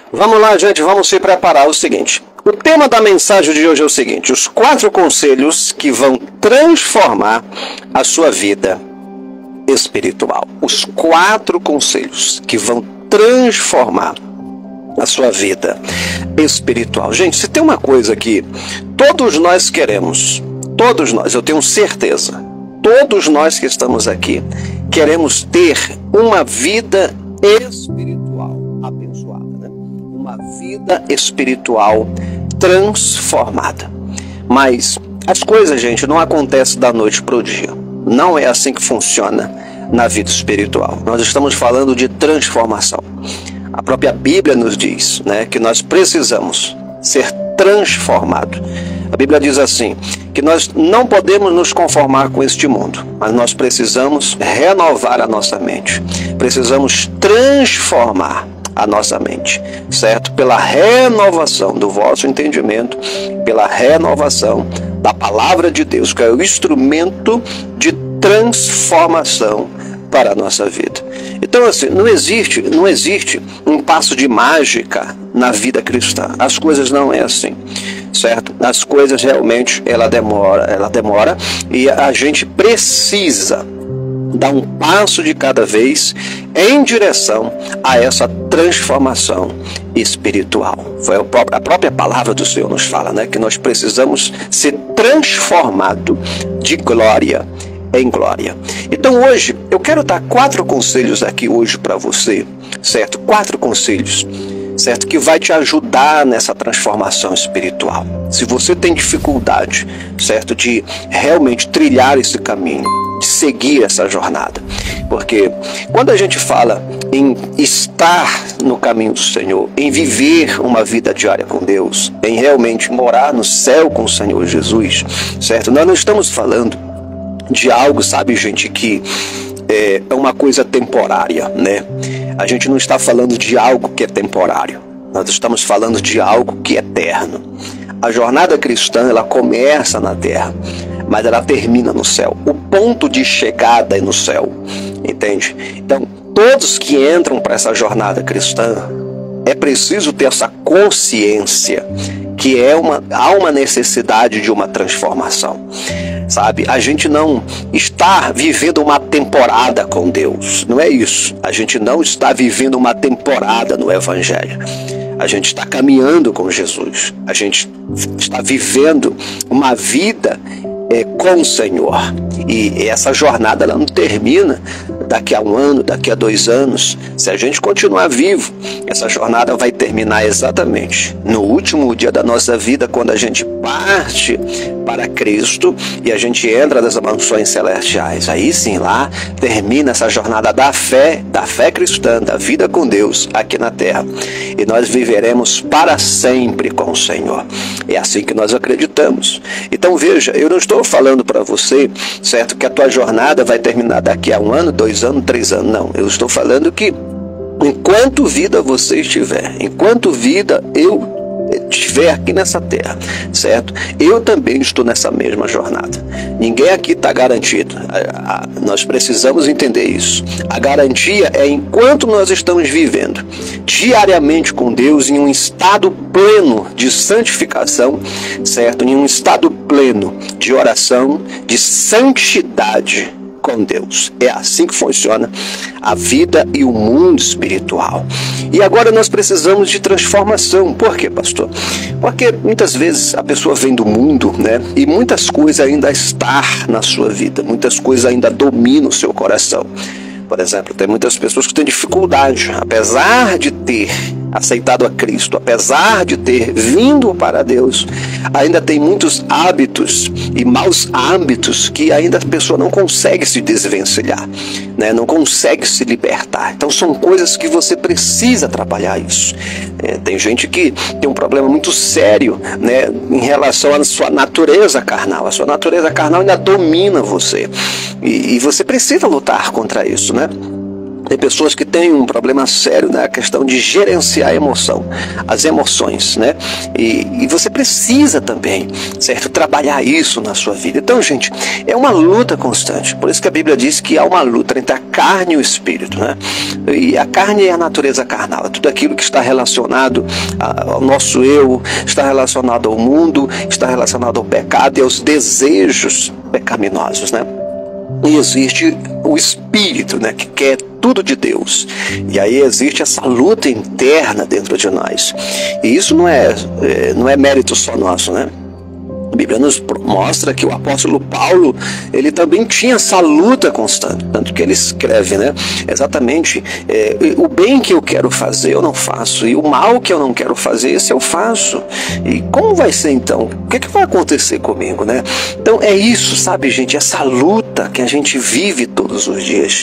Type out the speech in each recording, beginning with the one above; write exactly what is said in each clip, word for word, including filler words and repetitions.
Vamos lá, gente, vamos se preparar. É o seguinte, o tema da mensagem de hoje é o seguinte: os quatro conselhos que vão transformar a sua vida espiritual. Os quatro conselhos que vão transformar a sua vida espiritual. Gente, se tem uma coisa que todos nós queremos, todos nós, eu tenho certeza, todos nós que estamos aqui, queremos ter uma vida espiritual abençoada, né? Uma vida espiritual transformada. Mas as coisas, gente, não acontecem da noite para o dia. Não é assim que funciona na vida espiritual. Nós estamos falando de transformação. A própria Bíblia nos diz, né, que nós precisamos ser transformados. A Bíblia diz assim, que nós não podemos nos conformar com este mundo, mas nós precisamos renovar a nossa mente. Precisamos transformar a nossa mente, certo? Pela renovação do vosso entendimento, pela renovação da palavra de Deus, que é o instrumento de transformação para a nossa vida. Então, assim, não existe, não existe um passo de mágica na vida cristã. As coisas não é assim, certo? As coisas realmente, ela demora, ela demora e a gente precisa dar um passo de cada vez em direção a essa transformação espiritual. Foi a própria palavra do Senhor nos fala, né? Que nós precisamos ser transformados de glória em glória. Então hoje eu quero dar quatro conselhos aqui hoje para você, certo? Quatro conselhos, certo? Que vai te ajudar nessa transformação espiritual. Se você tem dificuldade, certo? De realmente trilhar esse caminho, de seguir essa jornada. Porque quando a gente fala em estar no caminho do Senhor, em viver uma vida diária com Deus, em realmente morar no céu com o Senhor Jesus, certo? Nós não estamos falando de algo, sabe, gente, que é, é uma coisa temporária, né? A gente não está falando de algo que é temporário. Nós estamos falando de algo que é eterno. A jornada cristã, ela começa na terra, mas ela termina no céu. O ponto de chegada é no céu, entende? Então, todos que entram para essa jornada cristã, é preciso ter essa consciência que é uma, há uma necessidade de uma transformação. Sabe, a gente não está vivendo uma temporada com Deus, não é isso. A gente não está vivendo uma temporada no Evangelho. A gente está caminhando com Jesus. A gente está vivendo uma vida é, com o Senhor. E essa jornada ela não termina daqui a um ano, daqui a dois anos. Se a gente continuar vivo, essa jornada vai terminar exatamente no último dia da nossa vida, quando a gente parte para Cristo e a gente entra nas mansões celestiais. Aí sim, lá termina essa jornada da fé, da fé cristã, da vida com Deus aqui na terra. E nós viveremos para sempre com o Senhor. É assim que nós acreditamos. Então veja, eu não estou falando para você, certo, que a tua jornada vai terminar daqui a um ano, dois anos, três anos. Não, eu estou falando que enquanto vida você estiver, enquanto vida eu estiver aqui nessa terra, certo? Eu também estou nessa mesma jornada. Ninguém aqui está garantido. Nós precisamos entender isso. A garantia é enquanto nós estamos vivendo diariamente com Deus em um estado pleno de santificação, certo? Em um estado pleno de oração, de santidade com Deus. É assim que funciona a vida e o mundo espiritual. E agora nós precisamos de transformação. Por quê, pastor? Porque muitas vezes a pessoa vem do mundo, né? E muitas coisas ainda estão na sua vida, muitas coisas ainda dominam o seu coração. Por exemplo, tem muitas pessoas que têm dificuldade, apesar de ter aceitado a Cristo, apesar de ter vindo para Deus, ainda tem muitos hábitos e maus hábitos que ainda a pessoa não consegue se desvencilhar, né? Não consegue se libertar. Então são coisas que você precisa trabalhar isso. É, tem gente que tem um problema muito sério, né, em relação à sua natureza carnal. A sua natureza carnal ainda domina você. E, e você precisa lutar contra isso, né? Tem pessoas que têm um problema sério na questão de gerenciar a emoção, as emoções, né? E, e você precisa também, certo? Trabalhar isso na sua vida. Então, gente, é uma luta constante. Por isso que a Bíblia diz que há uma luta entre a carne e o espírito, né? E a carne é a natureza carnal, é tudo aquilo que está relacionado ao nosso eu, está relacionado ao mundo, está relacionado ao pecado e aos desejos pecaminosos, né? E existe o espírito, né, que quer tudo de Deus. E aí existe essa luta interna dentro de nós. E isso não é, é, não é mérito só nosso, né? A Bíblia nos mostra que o apóstolo Paulo, ele também tinha essa luta constante, tanto que ele escreve, né? Exatamente, é, o bem que eu quero fazer eu não faço, e o mal que eu não quero fazer, esse eu faço. E como vai ser então? O que, é que vai acontecer comigo, né? Então é isso, sabe, gente, essa luta que a gente vive todos os dias.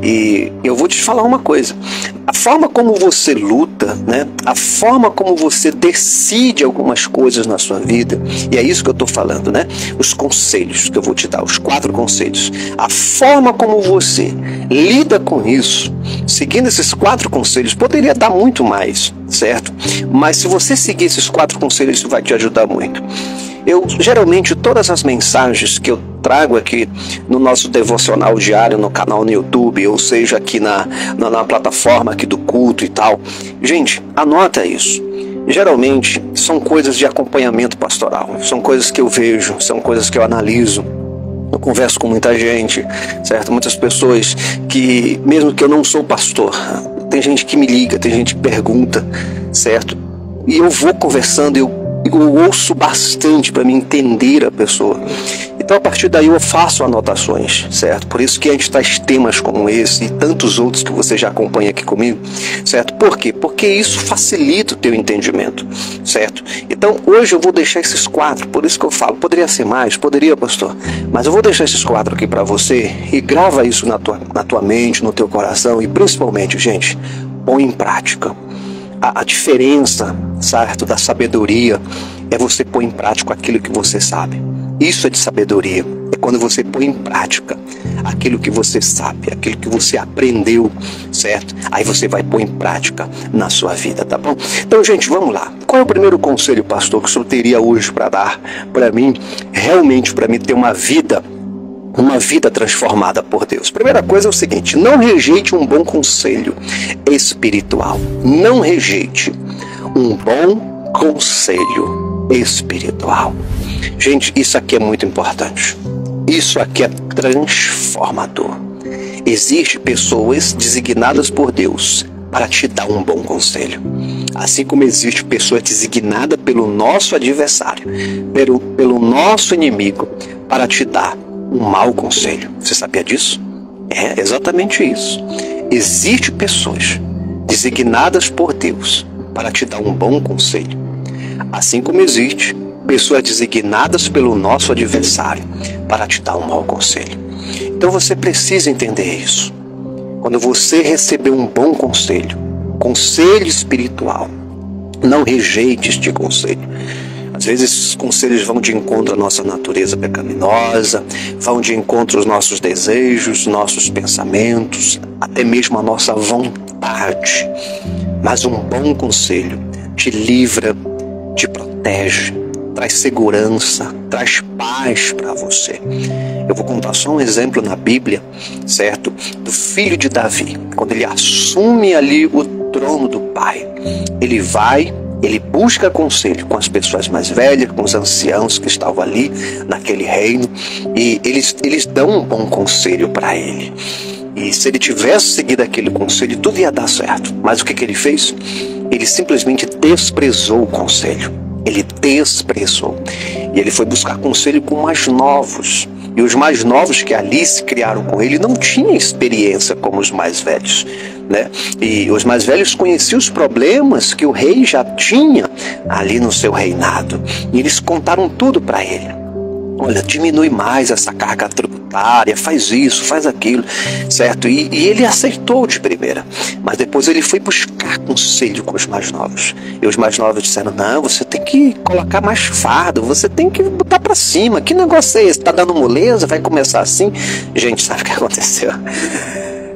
E eu vou te falar uma coisa, a forma como você luta, né? A forma como você decide algumas coisas na sua vida, e é isso que eu estou falando, né? Os conselhos que eu vou te dar, os quatro conselhos. A forma como você lida com isso, seguindo esses quatro conselhos, poderia dar muito mais, certo? Mas se você seguir esses quatro conselhos, isso vai te ajudar muito. Eu, geralmente, todas as mensagens que eu trago aqui no nosso devocional diário, no canal no YouTube, ou seja, aqui na, na, na plataforma aqui do culto e tal, gente, anota isso. Geralmente são coisas de acompanhamento pastoral, são coisas que eu vejo, são coisas que eu analiso. Eu converso com muita gente, certo? Muitas pessoas que, mesmo que eu não sou pastor, tem gente que me liga, tem gente que pergunta, certo? E eu vou conversando, eu, eu ouço bastante para me entender a pessoa. Então, a partir daí, eu faço anotações, certo? Por isso que a gente traz temas como esse e tantos outros que você já acompanha aqui comigo, certo? Por quê? Porque isso facilita o teu entendimento, certo? Então, hoje eu vou deixar esses quatro, por isso que eu falo, poderia ser mais, poderia, pastor, mas eu vou deixar esses quatro aqui para você e grava isso na tua, na tua mente, no teu coração e, principalmente, gente, põe em prática. A, a diferença, certo, da sabedoria é você pôr em prática aquilo que você sabe. Isso é de sabedoria, é quando você põe em prática aquilo que você sabe, aquilo que você aprendeu, certo? Aí você vai pôr em prática na sua vida, tá bom? Então, gente, vamos lá. Qual é o primeiro conselho, pastor, que o senhor teria hoje para dar para mim, realmente para mim ter uma vida, uma vida transformada por Deus? Primeira coisa é o seguinte, não rejeite um bom conselho espiritual. Não rejeite um bom conselho espiritual. Gente, isso aqui é muito importante. Isso aqui é transformador. Existem pessoas designadas por Deus para te dar um bom conselho. Assim como existe pessoa designada pelo nosso adversário, pelo, pelo nosso inimigo, para te dar um mau conselho. Você sabia disso? É exatamente isso. Existem pessoas designadas por Deus para te dar um bom conselho. Assim como existe pessoas designadas pelo nosso adversário para te dar um mau conselho. Então você precisa entender isso. Quando você receber um bom conselho, conselho espiritual, não rejeite este conselho. Às vezes esses conselhos vão de encontro à nossa natureza pecaminosa, vão de encontro aos nossos desejos, nossos pensamentos, até mesmo a nossa vontade. Mas um bom conselho te livra, te protege, traz segurança, traz paz para você. Eu vou contar só um exemplo na Bíblia, certo? Do filho de Davi, quando ele assume ali o trono do pai, ele vai, ele busca conselho com as pessoas mais velhas, com os anciãos que estavam ali naquele reino, e eles, eles dão um bom conselho para ele. E se ele tivesse seguido aquele conselho, tudo ia dar certo. Mas o que, que ele fez? Ele simplesmente desprezou o conselho. Ele desprezou. E ele foi buscar conselho com mais novos. E os mais novos que ali se criaram com ele não tinham experiência como os mais velhos, né? E os mais velhos conheciam os problemas que o rei já tinha ali no seu reinado. E eles contaram tudo para ele. Olha, diminui mais essa carga tributária, faz isso, faz aquilo, certo? E, e ele aceitou de primeira, mas depois ele foi buscar conselho com os mais novos. E os mais novos disseram, não, você tem que colocar mais fardo, você tem que botar pra cima, que negócio é esse? Tá dando moleza, vai começar assim? Gente, sabe o que aconteceu?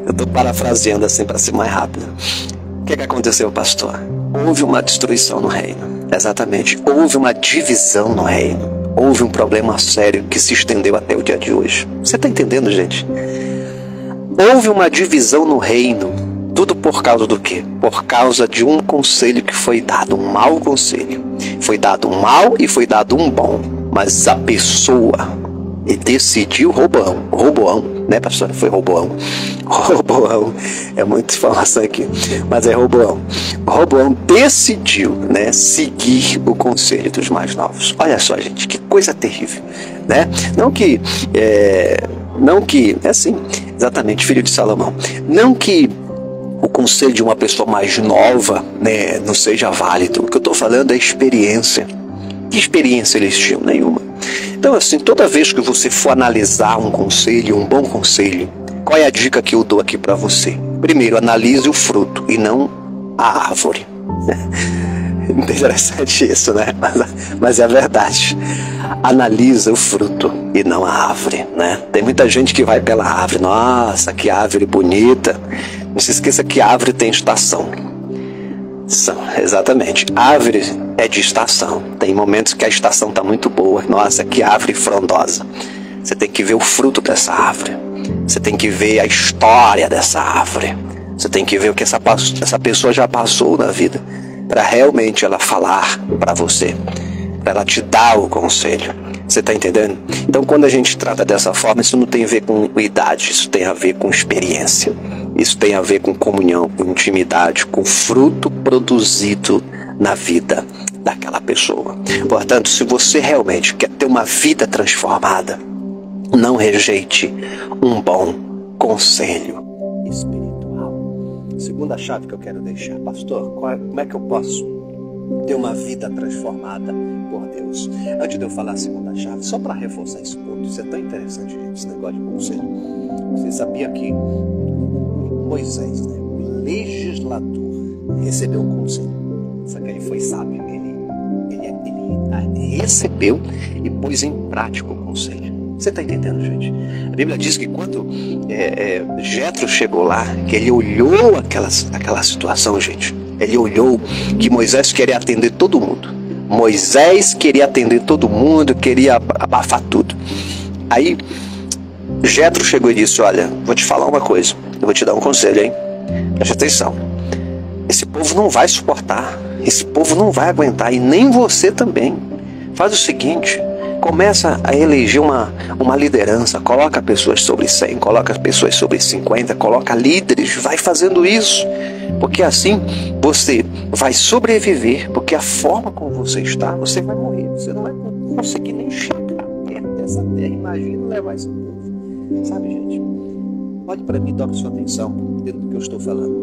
Eu estou parafraseando assim para ser mais rápido. O que, que aconteceu, pastor? Houve uma destruição no reino. Exatamente. Houve uma divisão no reino. Houve um problema sério que se estendeu até o dia de hoje. Você está entendendo, gente? Houve uma divisão no reino. Tudo por causa do quê? Por causa de um conselho que foi dado, um mau conselho. Foi dado um mal e foi dado um bom. Mas a pessoa decidiu Roboão. Roboão, né, pastor? Foi Roboão. Roboão. É muita informação aqui. Mas é Roboão. Roboão decidiu, né, seguir o conselho dos mais novos. Olha só, gente, que coisa terrível, né? Não que... É, não que... É assim, exatamente, filho de Salomão. Não que o conselho de uma pessoa mais nova, né, não seja válido. O que eu estou falando é experiência. Que experiência eles tinham? Nenhuma. Então, assim, toda vez que você for analisar um conselho, um bom conselho, qual é a dica que eu dou aqui para você? Primeiro, analise o fruto e não a árvore. Interessante isso, né? Mas, mas é a verdade. Analisa o fruto e não a árvore, né? Tem muita gente que vai pela árvore. Nossa, que árvore bonita. Não se esqueça que árvore tem estação. São, exatamente. Árvore é de estação. Tem momentos que a estação está muito boa. Nossa, que árvore frondosa. Você tem que ver o fruto dessa árvore. Você tem que ver a história dessa árvore. Você tem que ver o que essa, essa pessoa já passou na vida, para realmente ela falar para você, para ela te dar o conselho. Você está entendendo? Então, quando a gente trata dessa forma, isso não tem a ver com idade, isso tem a ver com experiência. Isso tem a ver com comunhão, com intimidade, com fruto produzido na vida daquela pessoa. Portanto, se você realmente quer ter uma vida transformada, não rejeite um bom conselho espiritual. Segunda chave que eu quero deixar, pastor, qual é, como é que eu posso ter uma vida transformada por Deus? Antes de eu falar a segunda chave, só para reforçar esse ponto, isso é tão interessante, gente, esse negócio de conselho. Você sabia que Moisés, né, o legislador, recebeu um conselho. Só que ele foi sábio. Ele, ele, ele recebeu e pôs em prática o conselho. Você está entendendo, gente? A Bíblia diz que quando é, é, Jetro chegou lá, que ele olhou aquela, aquela situação, gente. Ele olhou que Moisés queria atender todo mundo. Moisés queria atender todo mundo, queria abafar tudo. Aí Jetro chegou e disse: olha, vou te falar uma coisa. Eu vou te dar um conselho, hein? Preste atenção. Esse povo não vai suportar. Esse povo não vai aguentar. E nem você também. Faz o seguinte. Começa a eleger uma, uma liderança. Coloca pessoas sobre cem. Coloca pessoas sobre cinquenta. Coloca líderes. Vai fazendo isso. Porque assim você vai sobreviver. Porque a forma como você está, você vai morrer. Você não vai conseguir nem chegar perto dessa terra. Imagina levar esse povo. Sabe, gente? Olhe para mim e toque sua atenção dentro do que eu estou falando.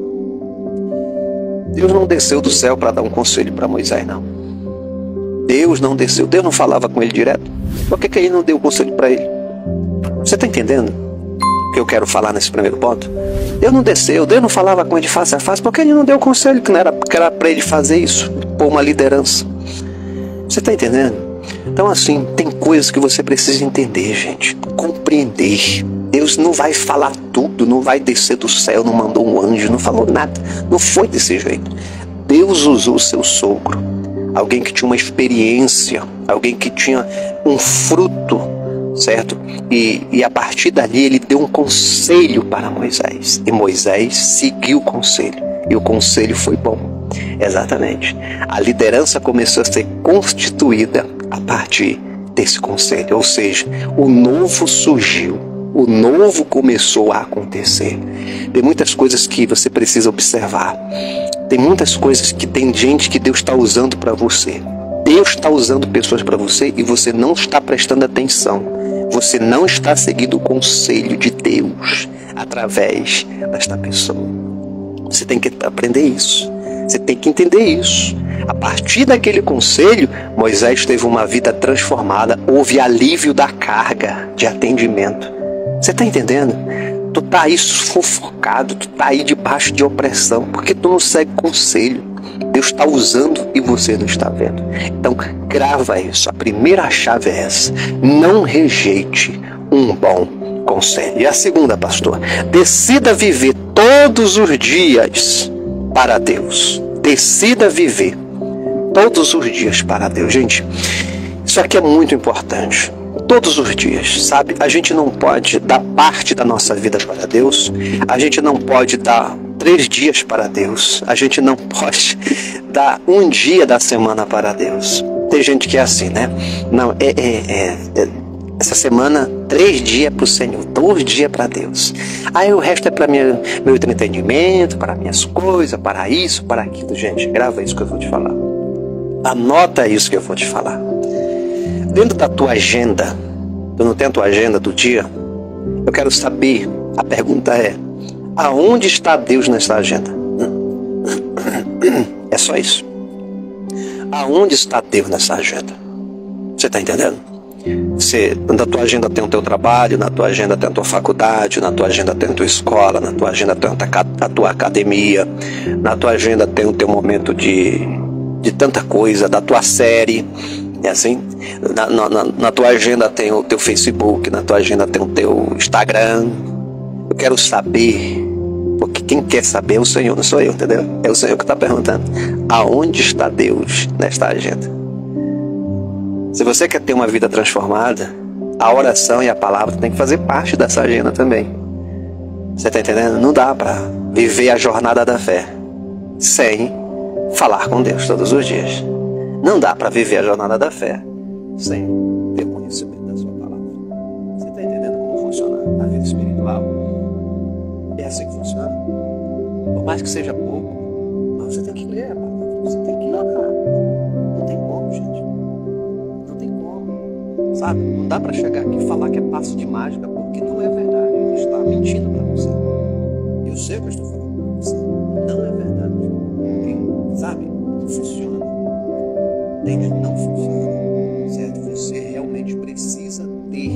Deus não desceu do céu para dar um conselho para Moisés, não. Deus não desceu. Deus não falava com ele direto. Por que, que ele não deu o conselho para ele? Você está entendendo o que eu quero falar nesse primeiro ponto? Deus não desceu. Deus não falava com ele face a face. Por que ele não deu o conselho que não era, que era para ele fazer isso? Por uma liderança. Você está entendendo? Então, assim, tem coisas que você precisa entender, gente. Compreender. Deus não vai falar tudo, não vai descer do céu, não mandou um anjo, não falou nada. Não foi desse jeito. Deus usou o seu sogro, alguém que tinha uma experiência, alguém que tinha um fruto, certo? E, e a partir dali ele deu um conselho para Moisés. E Moisés seguiu o conselho. E o conselho foi bom. Exatamente. A liderança começou a ser constituída a partir desse conselho. Ou seja, o novo surgiu. O novo começou a acontecer. Tem muitas coisas que você precisa observar. Tem muitas coisas que tem gente que Deus está usando para você. Deus está usando pessoas para você e você não está prestando atenção. Você não está seguindo o conselho de Deus através desta pessoa. Você tem que aprender isso. Você tem que entender isso. A partir daquele conselho, Moisés teve uma vida transformada. Houve alívio da carga de atendimento. Você está entendendo? Tu tá aí sufocado, tu tá aí debaixo de opressão, porque tu não segue conselho. Deus está usando e você não está vendo. Então, grava isso. A primeira chave é essa. Não rejeite um bom conselho. E a segunda, pastor, decida viver todos os dias para Deus. Decida viver todos os dias para Deus. Gente, isso aqui é muito importante. Todos os dias, sabe? A gente não pode dar parte da nossa vida para Deus. A gente não pode dar três dias para Deus. A gente não pode dar um dia da semana para Deus. Tem gente que é assim, né? Não, é, é, é, é essa semana, três dias para o Senhor, dois dias para Deus. Aí o resto é para minha, meu entretenimento, para minhas coisas, para isso, para aquilo. Gente, grava isso que eu vou te falar. Anota isso que eu vou te falar. Dentro da tua agenda, tu não tem a tua agenda do dia? Eu quero saber, a pergunta é, aonde está Deus nessa agenda? É só isso. Aonde está Deus nessa agenda? Você está entendendo? Você, na tua agenda tem o teu trabalho, na tua agenda tem a tua faculdade, na tua agenda tem a tua escola, na tua agenda tem a tua academia, na tua agenda tem o teu momento de, de tanta coisa, da tua série, é assim? Na, na, na tua agenda tem o teu Facebook, na tua agenda tem o teu Instagram. Eu quero saber, porque quem quer saber é o Senhor, não sou eu, entendeu? É o Senhor que está perguntando, aonde está Deus nesta agenda? Se você quer ter uma vida transformada, a oração e a palavra tem que fazer parte dessa agenda também. Você está entendendo? Não dá para viver a jornada da fé sem falar com Deus todos os dias. Não dá para viver a jornada da fé sem ter conhecimento da sua palavra. Você está entendendo como funciona a vida espiritual? É assim que funciona. Por mais que seja pouco, mas você tem que ler a palavra. Você tem que orar. Não tem como, gente. Não tem como. Sabe? Não dá para chegar aqui e falar que é passo de mágica, porque não é verdade. Ele está mentindo para você. Eu sei o que eu estou falando para você. Não é verdade. Tem, sabe? Não funciona. Entende? Não funciona. Certo? Você realmente precisa ter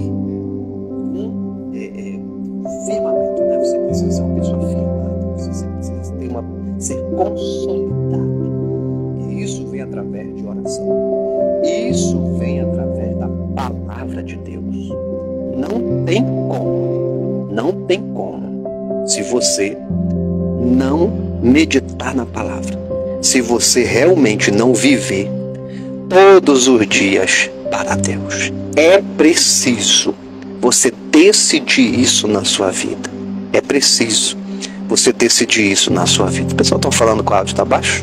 um é, é, firmamento, né? Você precisa ser uma pessoa firmada. Você precisa ter uma, ser consolidado. E isso vem através de oração. Isso vem através da palavra de Deus. Não tem como. Não tem como. Se você não meditar na palavra. Se você realmente não viver todos os dias para Deus. É preciso você decidir isso na sua vida. É preciso você decidir isso na sua vida. O pessoal está falando que o áudio está baixo?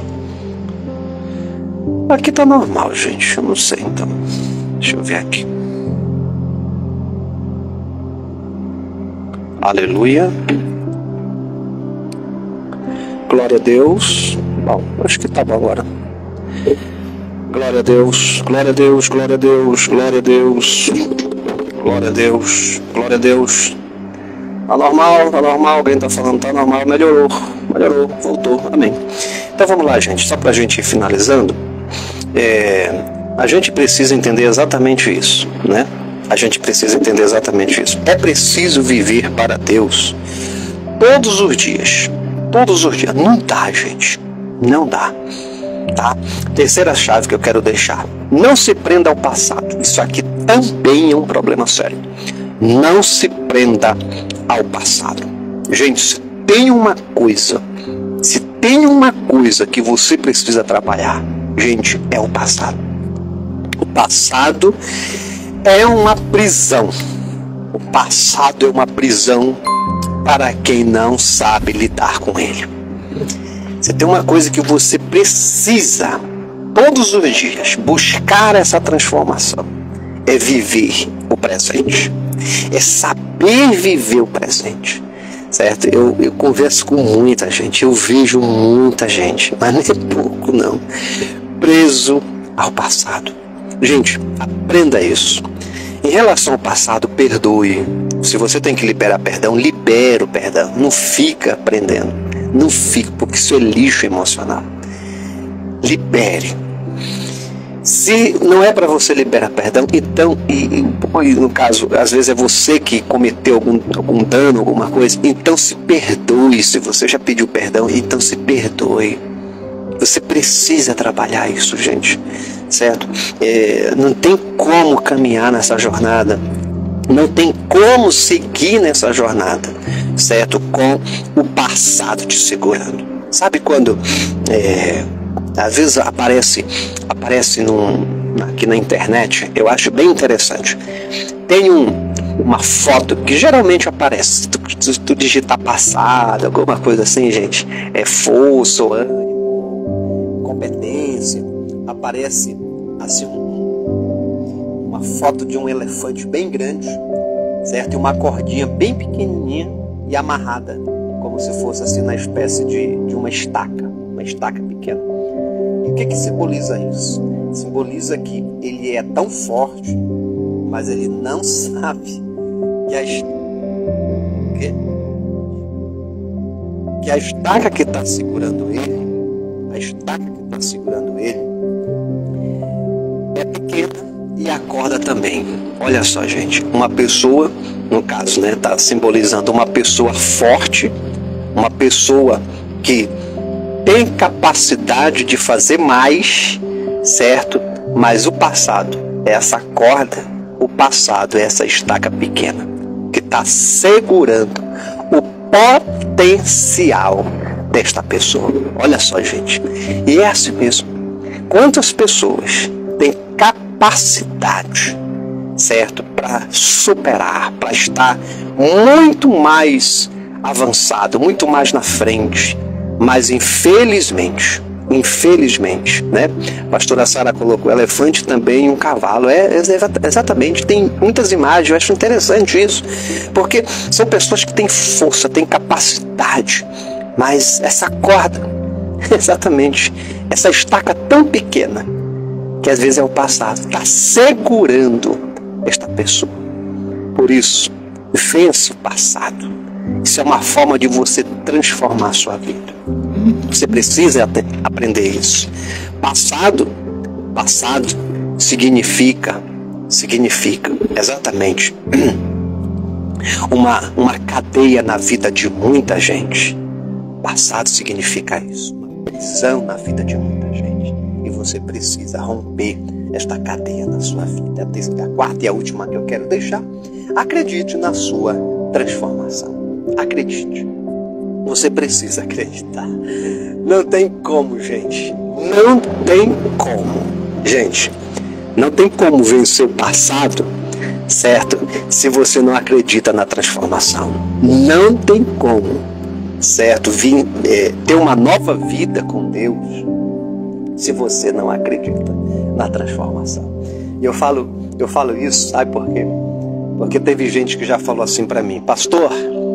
Aqui está normal, gente. Eu não sei, então. Deixa eu ver aqui. Aleluia. Glória a Deus. Bom, acho que está bom agora. Glória a Deus, glória a Deus, glória a Deus, glória a Deus, glória a Deus, glória a Deus. Tá normal, tá normal, alguém tá falando, tá normal, melhorou, melhorou, voltou, amém. Então vamos lá, gente, só pra gente ir finalizando, é, a gente precisa entender exatamente isso, né? A gente precisa entender exatamente isso. É preciso viver para Deus todos os dias, todos os dias. Não dá, gente, não dá. Tá? Terceira chave que eu quero deixar: não se prenda ao passado. Isso aqui também é um problema sério. Não se prenda ao passado. Gente, se tem uma coisa, se tem uma coisa que você precisa trabalhar, gente, é o passado. O passado é uma prisão. O passado é uma prisão para quem não sabe lidar com ele. Você tem uma coisa que você precisa, todos os dias, buscar essa transformação. É viver o presente. É saber viver o presente. Certo? Eu, eu converso com muita gente, eu vejo muita gente, mas não é pouco não, preso ao passado. Gente, aprenda isso. Em relação ao passado, perdoe. Se você tem que liberar perdão, libera o perdão. Não fica aprendendo. Não fica, porque isso é lixo emocional. Libere. Se não é para você liberar perdão, então, e, e no caso, às vezes é você que cometeu algum, algum dano, alguma coisa, então se perdoe. Se você já pediu perdão, então se perdoe. Você precisa trabalhar isso, gente. Certo? É, não tem como caminhar nessa jornada Não tem como seguir nessa jornada, certo? Com o passado te segurando. Sabe quando, é, às vezes aparece, aparece num, aqui na internet, eu acho bem interessante. Tem um, uma foto que geralmente aparece, se tu, se tu digitar passado, alguma coisa assim, gente, é força, ânimo, competência, aparece assim um uma foto de um elefante bem grande, certo? E uma cordinha bem pequenininha e amarrada, como se fosse assim na espécie de, de uma estaca, uma estaca pequena. E o que que simboliza isso? Simboliza que ele é tão forte, mas ele não sabe que a, que, que a estaca que está segurando ele, a estaca que está segurando ele é pequena. E a corda também. Olha só, gente, uma pessoa, no caso, né, tá simbolizando uma pessoa forte, uma pessoa que tem capacidade de fazer mais, certo? Mas o passado é essa corda, o passado é essa estaca pequena que está segurando o potencial desta pessoa. Olha só, gente, e é assim mesmo. Quantas pessoas têm capacidade capacidade, certo, para superar, para estar muito mais avançado, muito mais na frente, mas infelizmente, infelizmente, né? A pastora Sara colocou elefante também e um cavalo. É, é exatamente, tem muitas imagens, eu acho interessante isso, porque são pessoas que têm força, têm capacidade, mas essa corda, exatamente, essa estaca tão pequena, que às vezes é o passado, está segurando esta pessoa. Por isso, vença o passado. Isso é uma forma de você transformar a sua vida. Você precisa aprender isso. Passado, passado significa, significa exatamente uma, uma cadeia na vida de muita gente. Passado significa isso, uma prisão na vida de muita gente. E você precisa romper esta cadeia na sua vida. A quarta e a última que eu quero deixar: acredite na sua transformação. Acredite. Você precisa acreditar. Não tem como, gente. Não tem como. Gente, não tem como vencer o passado, certo? Se você não acredita na transformação. Não tem como, certo? Vir, é, ter uma nova vida com Deus, se você não acredita na transformação. E eu falo, eu falo isso, sabe por quê? Porque teve gente que já falou assim para mim: pastor,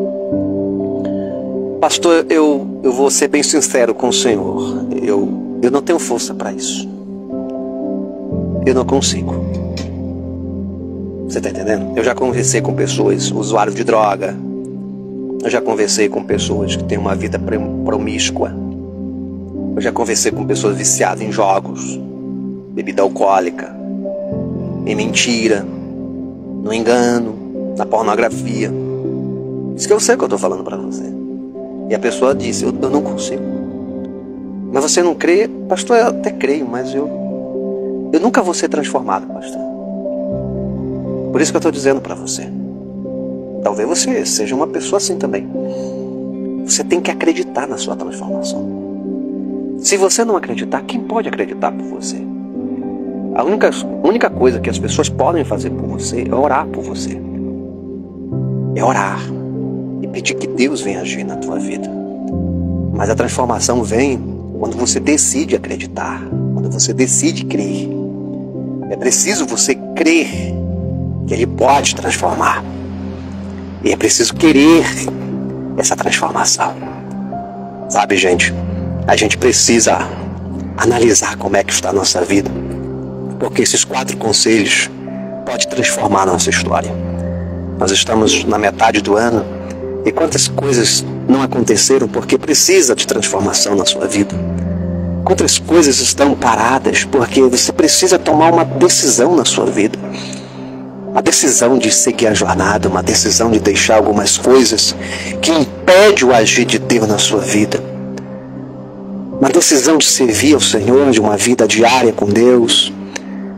pastor, eu, eu vou ser bem sincero com o senhor, eu, eu não tenho força para isso. Eu não consigo. Você está entendendo? Eu já conversei com pessoas usuários de droga, eu já conversei com pessoas que têm uma vida promíscua, eu já conversei com pessoas viciadas em jogos, bebida alcoólica, em mentira, no engano, na pornografia. Isso que eu sei que eu estou falando para você. E a pessoa disse: eu, eu não consigo. Mas você não crê? Pastor, eu até creio, mas eu, eu nunca vou ser transformado, pastor. Por isso que eu estou dizendo para você. Talvez você seja uma pessoa assim também. Você tem que acreditar na sua transformação. Se você não acreditar, quem pode acreditar por você? A única, única coisa que as pessoas podem fazer por você é orar por você. É orar e pedir que Deus venha agir na tua vida. Mas a transformação vem quando você decide acreditar, quando você decide crer. É preciso você crer que Ele pode transformar. E é preciso querer essa transformação. Sabe, gente? A gente precisa analisar como é que está a nossa vida, porque esses quatro conselhos podem transformar a nossa história. Nós estamos na metade do ano e quantas coisas não aconteceram porque precisa de transformação na sua vida. Quantas coisas estão paradas porque você precisa tomar uma decisão na sua vida. Uma decisão de seguir a jornada, uma decisão de deixar algumas coisas que impedem o agir de Deus na sua vida. Uma decisão de servir ao Senhor, de uma vida diária com Deus.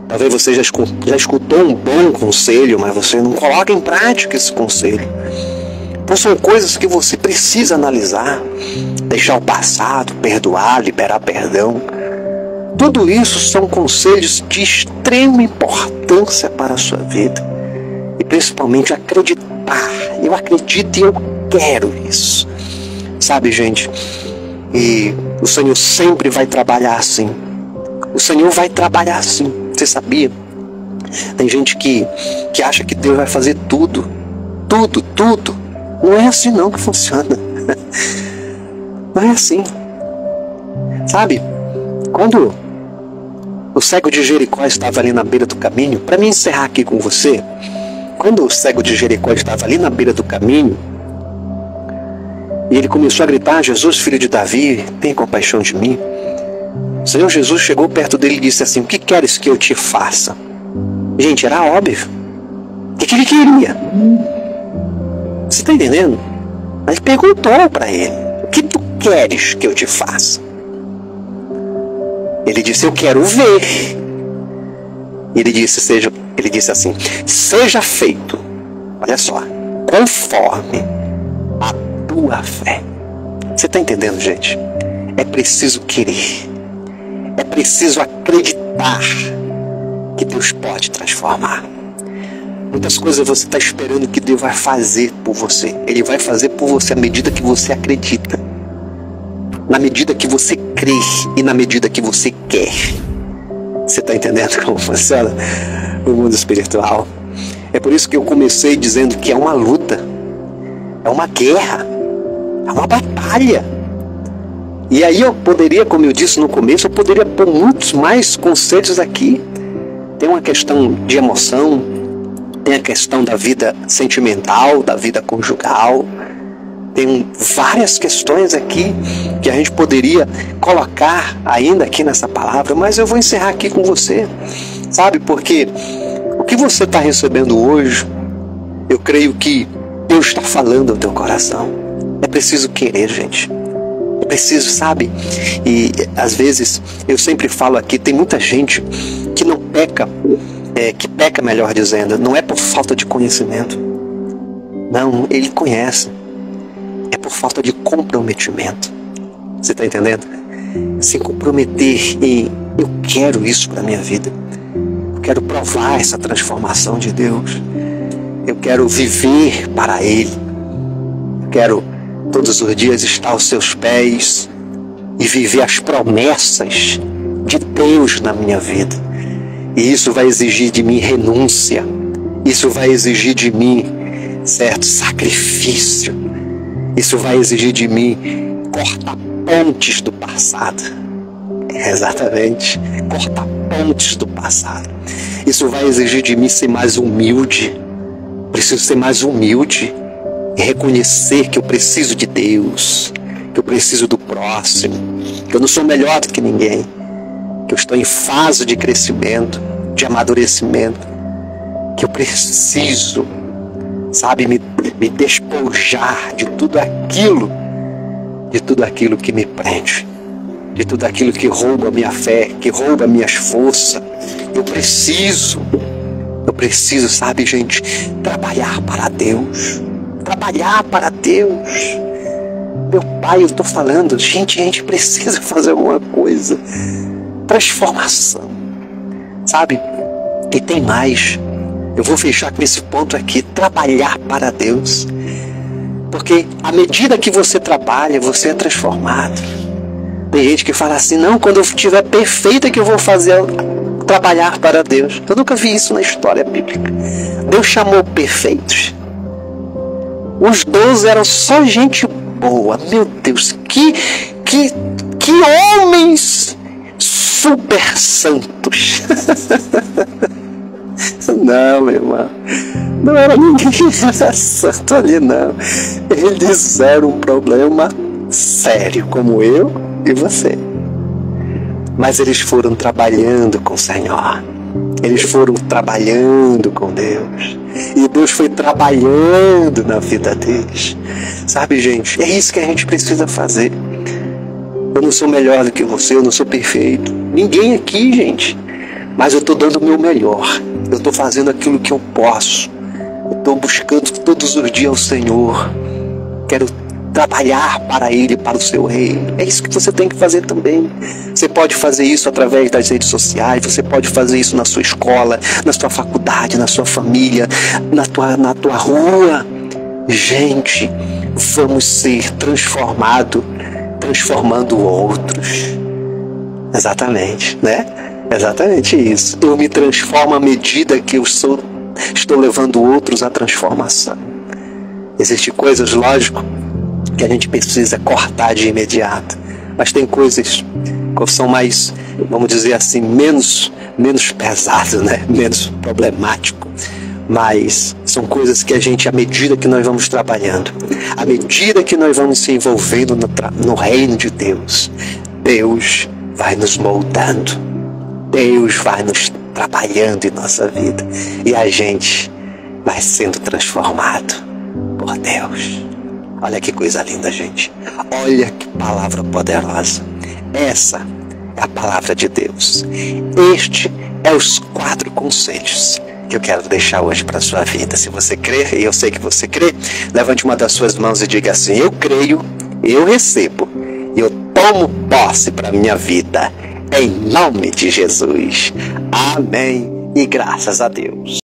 Talvez você já escutou, já escutou um bom conselho, mas você não coloca em prática esse conselho. Então são coisas que você precisa analisar, deixar o passado, perdoar, liberar perdão. Tudo isso são conselhos de extrema importância para a sua vida. E principalmente acreditar. Eu acredito e eu quero isso. Sabe, gente? E o Senhor sempre vai trabalhar assim. O Senhor vai trabalhar assim. Você sabia? Tem gente que, que acha que Deus vai fazer tudo. Tudo, tudo. Não é assim não que funciona. Não é assim. Sabe? Quando o cego de Jericó estava ali na beira do caminho, para me encerrar aqui com você, quando o cego de Jericó estava ali na beira do caminho, e ele começou a gritar: Jesus, filho de Davi, tenha compaixão de mim. O Senhor Jesus chegou perto dele e disse assim: o que queres que eu te faça? Gente, era óbvio. O que ele queria? Você está entendendo? Mas perguntou para ele: o que tu queres que eu te faça? Ele disse: eu quero ver. Ele disse, seja, ele disse assim: seja feito, olha só, conforme a tua fé. Você está entendendo, gente? É preciso querer. É preciso acreditar que Deus pode transformar. Muitas coisas você está esperando que Deus vai fazer por você. Ele vai fazer por você à medida que você acredita, na medida que você crê e na medida que você quer. Você está entendendo como funciona o mundo espiritual? É por isso que eu comecei dizendo que é uma luta, é uma guerra, é uma batalha. E aí eu poderia, como eu disse no começo, eu poderia pôr muitos mais conceitos aqui. Tem uma questão de emoção, tem a questão da vida sentimental, da vida conjugal. Tem várias questões aqui que a gente poderia colocar ainda aqui nessa palavra, mas eu vou encerrar aqui com você, sabe? Porque o que você está recebendo hoje, eu creio que Deus está falando ao teu coração. É preciso querer, gente. É preciso, sabe? E às vezes, eu sempre falo aqui, tem muita gente que não peca, é, que peca, melhor dizendo, não é por falta de conhecimento. Não, ele conhece. É por falta de comprometimento. Você está entendendo? Se comprometer em eu quero isso para a minha vida. Eu quero provar essa transformação de Deus. Eu quero viver para Ele. Eu quero todos os dias estar aos seus pés e viver as promessas de Deus na minha vida. E isso vai exigir de mim renúncia. Isso vai exigir de mim, certo, sacrifício. Isso vai exigir de mim cortar pontes do passado. Exatamente. Cortar pontes do passado. Isso vai exigir de mim ser mais humilde. Preciso ser mais humilde e reconhecer que eu preciso de Deus, que eu preciso do próximo, que eu não sou melhor do que ninguém, que eu estou em fase de crescimento, de amadurecimento, que eu preciso, sabe, me, me despojar de tudo aquilo, de tudo aquilo que me prende, de tudo aquilo que rouba a minha fé, que rouba minhas forças. Eu preciso, eu preciso, sabe, gente, trabalhar para Deus, trabalhar para Deus. Meu pai, eu estou falando, gente, a gente precisa fazer alguma coisa, transformação, sabe? E tem mais. Eu vou fechar com esse ponto aqui, trabalhar para Deus. Porque à medida que você trabalha, você é transformado. Tem gente que fala assim, não, quando eu estiver perfeita que eu vou fazer trabalhar para Deus. Eu nunca vi isso na história bíblica. Deus chamou perfeitos. Os doze eram só gente boa. Meu Deus, que, que, que homens super santos. Não, meu irmão, não era ninguém santo ali, não. Eles eram um problema sério, como eu e você. Mas eles foram trabalhando com o Senhor. Eles foram trabalhando com Deus. E Deus foi trabalhando na vida deles. Sabe, gente, é isso que a gente precisa fazer. Eu não sou melhor do que você, eu não sou perfeito. Ninguém aqui, gente. mas eu estou dando o meu melhor. Eu estou fazendo aquilo que eu posso. Eu estou buscando todos os dias o Senhor. Quero trabalhar para Ele, para o seu reino. É isso que você tem que fazer também. Você pode fazer isso através das redes sociais, você pode fazer isso na sua escola, na sua faculdade, na sua família, na tua, na tua rua. Gente, vamos ser transformados, transformando outros. Exatamente, né? Exatamente isso. Eu me transformo à medida que eu sou, estou levando outros à transformação. Existem coisas, lógico, que a gente precisa cortar de imediato. Mas tem coisas que são mais, vamos dizer assim, menos, menos pesadas, né? Menos problemático. Mas são coisas que a gente, à medida que nós vamos trabalhando, à medida que nós vamos se envolvendo no, no reino de Deus, Deus vai nos moldando. Deus vai nos trabalhando em nossa vida. E a gente vai sendo transformado por Deus. Olha que coisa linda, gente. Olha que palavra poderosa. Essa é a palavra de Deus. Este é os quatro conselhos que eu quero deixar hoje para a sua vida. Se você crê, e eu sei que você crê, levante uma das suas mãos e diga assim: eu creio, eu recebo, eu tomo posse para a minha vida. Em nome de Jesus. Amém e graças a Deus.